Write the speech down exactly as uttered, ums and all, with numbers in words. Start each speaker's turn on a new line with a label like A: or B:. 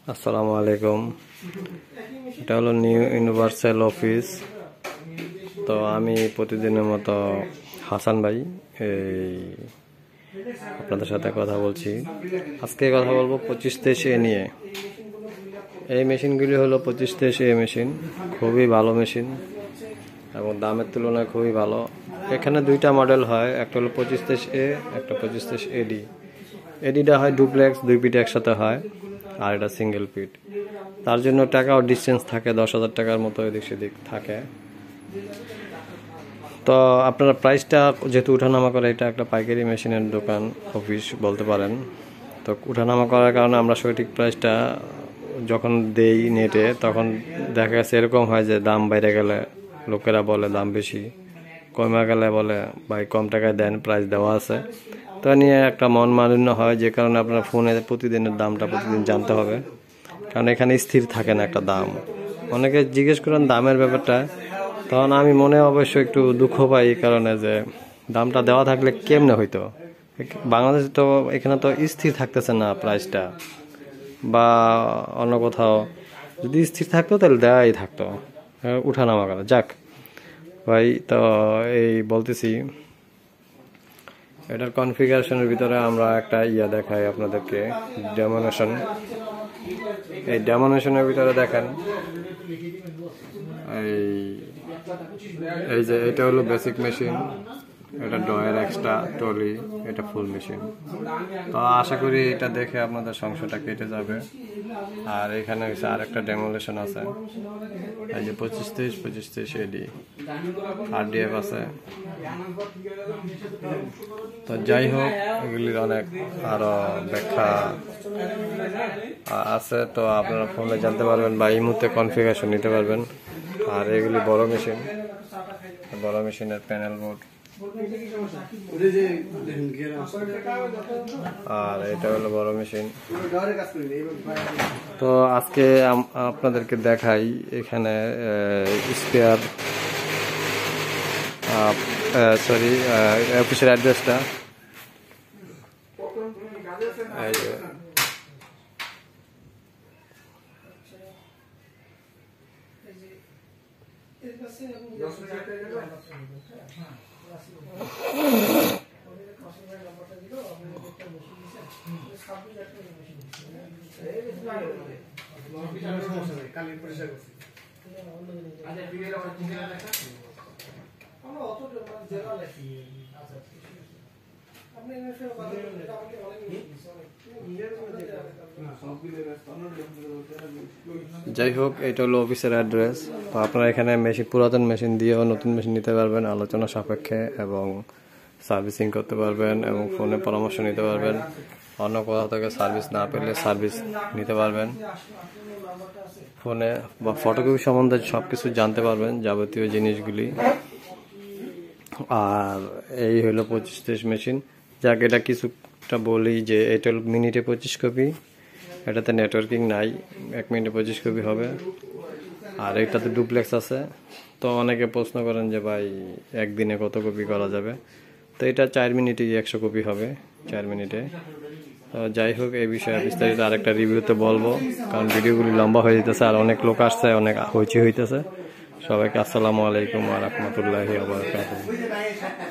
A: আসসালামু আলাইকুম। এটা হলো নিউ ইউনিভার্সাল অফিস। তো আমি প্রতিদিনের মতো হাসান ভাই এই আপনাদের সাথে কথা বলছি। আজকে কথা বলবো পঁচিশ তেইশ এ নিয়ে। এই মেশিনগুলি হলো পঁচিশ তেইশ এ মেশিন, খুবই ভালো মেশিন এবং দামের তুলনায় খুবই ভালো। এখানে দুইটা মডেল হয়, একটা হলো পঁচিশ তেইশ এ, একটা পঁচিশ তেইশ এডি। এডিটা হয় ডুপ্লেক্স, দুই পিট একসাথে হয়, আর এটা সিঙ্গেল পিট। তার জন্য টাকাও ডিস্টেন্স থাকে, দশ হাজার টাকার মতো এদিক সেদিক থাকে। তো আপনারা প্রাইসটা যেহেতু উঠানামা করে, এটা একটা পাইকারি মেশিনের দোকান অফিস বলতে পারেন। তো উঠানামা করার কারণে আমরা সঠিক প্রাইসটা যখন দেই নেটে, তখন দেখা গেছে এরকম হয় যে দাম বাইরে গেলে লোকেরা বলে দাম বেশি, কমে গেলে বলে ভাই কম টাকায় দেন, প্রাইস দেওয়া আছে। তো নিয়ে একটা মন মালিন্য হয়, যে কারণে আপনার ফোনে প্রতিদিনের দামটা প্রতিদিন জানতে হবে, কারণ এখানে স্থির থাকে না একটা দাম। অনেকে জিজ্ঞেস করেন দামের ব্যাপারটা, তখন আমি মনে অবশ্য একটু দুঃখ পাই, এই কারণে যে দামটা দেওয়া থাকলে কেমনে হইতো। বাংলাদেশে তো এখানে তো স্থির থাকতেছে না প্রাইসটা, বা অন্য কোথাও যদি স্থির থাকতো তাহলে দেওয়াই থাকতো, উঠানামা করা যাক ভাই। তো এই বলতেছি, এটার কনফিগারেশনের ভিতরে আমরা একটা ইয়া দেখাই আপনাদেরকে, ডেমোনেশন। এই ডেমোনেশনের ভিতরে দেখেন, এই এই যে এটা হলো বেসিক মেশিন, এটা ড্রয়ার এক্সট্রা টলি, এটা ফুল মেশিন। তো আশা করি এটা দেখে আপনাদের সংশয়টা কেটে যাবে। আর এখানে হচ্ছে আর একটা ডেমোলেশন আছে, এই যে পঁচিশ তেইশ পঁচিশ তেইশ এডি আর ডিএফ আছে। তো যাই হোক, এগুলির অনেক আরো ব্যাখ্যা আছে, তো আপনারা ফোনে জানতে পারবেন বা এই মুহূর্তে কনফিগারেশন নিতে পারবেন। আর এগুলি বড় মেশিন, বড় মেশিনের প্যানেল বোর্ড। আর এটা হলো বড় মেশিন। তো আজকে আপনাদেরকে দেখাই এখানে স্পেয়ার, সরি অফিসের অ্যাড্রেসটা। যাই হোক, এটা হলো অফিসের অ্যাড্রেস। তো আপনারা এখানে মেশিন, পুরাতন মেশিন দিয়েও নতুন মেশিন নিতে পারবেন আলোচনা সাপেক্ষে, এবং সার্ভিসিং করতে পারবেন এবং ফোনে পরামর্শ নিতে পারবেন। অন্য কোথাও থেকে সার্ভিস না পেলে সার্ভিস নিতে পারবেন ফোনে, বা ফটোকপি সম্বন্ধে সব কিছু জানতে পারবেন, যাবতীয় জিনিসগুলি। আর এই হলো পঁচিশ তেইশ মেশিন। যাক, এটা কিছুটা বলি যে এটা মিনিটে পঁচিশ কপি, এটাতে নেটওয়ার্কিং নাই, এক মিনিটে পঁচিশ কপি হবে। আর এটাতে ডুপ্লেক্স আছে। তো অনেকে প্রশ্ন করেন যে ভাই একদিনে কত কপি করা যাবে, তো এটা চার মিনিটে একশো কপি হবে, চার মিনিটে। তো যাই হোক, এই বিষয়ে বিস্তারিত আরেকটা রিভিউতে বলবো, কারণ ভিডিওগুলি লম্বা হয়ে যেতেছে আর অনেক লোক আসছে, অনেক হইচি হইতেছে। সবাইকে আসসালামু আলাইকুম ওয়া রাহমাতুল্লাহি ওয়া বারাকাতুহু।